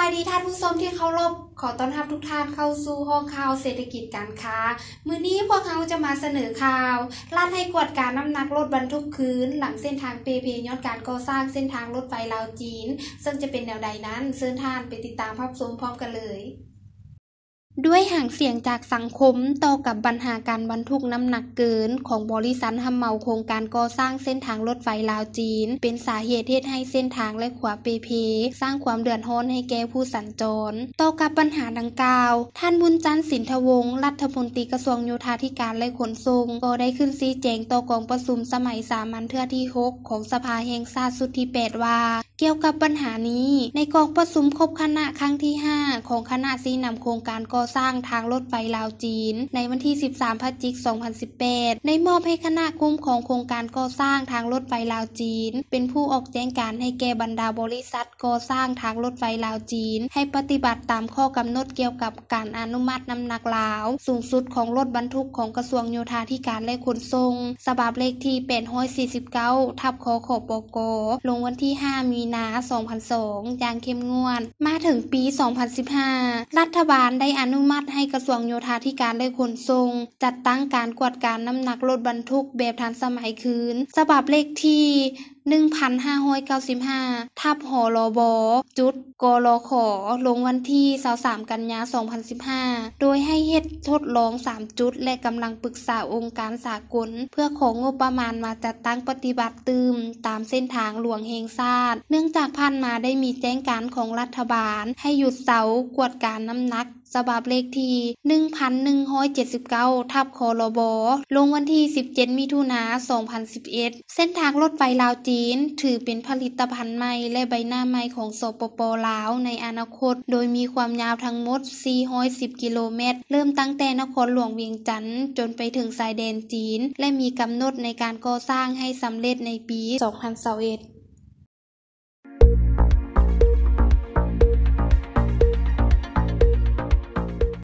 ายดีท่านผู้ชมที่เคารพขอต้อนรับทุกท่านเข้าสู่ห้องข่าวเศรษฐกิจการค้ามื้อนี้พวกเราจะมาเสนอข่าวรัฐให้กวดการน้ำหนักรถบรรทุกคืนหลังเส้นทางPPPย้อนการก่อสร้างเส้นทางรถไฟลาวจีนซึ่งจะเป็นแนวใดนั้นเชิญท่านไปติดตามรับชมพร้อมกันเลยด้วยห่างเสียงจากสังคมต่อกับปัญหาการบรรทุกน้ำหนักเกินของบริษัทฮัมเมาโครงการก่อสร้างเส้นทางรถไฟลาวจีนเป็นสาเหตุให้เส้นทางและขวาPPPสร้างความเดือดร้อนให้แก่ผู้สัญจรต่อกับปัญหาดังกล่าวท่านบุญจันทร์สินทวงศ์รัฐมนตรีกระทรวงโยธาธิการและขนส่งก็ได้ขึ้นชี้แจงต่อกองประชุมสมัยสามัญเทื่อที่6ของสภาแห่งชาติสุดที่8ว่าเกี่ยวกับปัญหานี้ในกองประชุมครบคณะครั้งที่5ของคณะชี้นำโครงการก่อสร้างทางรถไฟลาวจีนในวันที่13พฤศจิกายน2018ได้มอบให้คณะกลุ่มของโครงการก่อสร้างทางรถไฟลาวจีนเป็นผู้ออกแจ้งการให้แก่บรรดาบริษัทก่อสร้างทางรถไฟลาวจีนให้ปฏิบัติตามข้อกำหนดเกี่ยวกับการอนุมัติน้ำหนักลาวสูงสุดของรถบรรทุกของกระทรวงโยธาธิการและขนส่งฉบับเลขที่849ทับขขปกลงวันที่5มีนาคม2002อย่างเข้มงวดมาถึงปี2015รัฐบาลได้อนุมัติให้กระทรวงโยธาธิการและขนส่งจัดตั้งการกวดการน้ำหนักรถบรรทุกแบบทันสมัยคืนฉบับเลขที่1595ทับหลบจุดกลขลงวันที่23กันยายน2015โดยให้เฮ็ดทดลอง3จุดและกำลังปรึกษาองค์การสากลเพื่อของงบประมาณมาจัดตั้งปฏิบัติตามเส้นทางหลวงแห่งชาติเนื่องจากผ่านมาได้มีแจ้งการของรัฐบาลให้หยุดเสากวดการน้ำหนักฉบับเลขที่1179ทับคลบลงวันที่17มิถุนายน2011เส้นทางรถไฟลาวจีนถือเป็นผลิตภัณฑ์ใหม่และใบหน้าใหม่ของสปป.ลาวในอนาคตโดยมีความยาวทั้งหมด410กิโลเมตรเริ่มตั้งแต่นครหลวงเวียงจันทน์จนไปถึงชายแดนจีนและมีกำหนดในการก่อสร้างให้สำเร็จในปี2021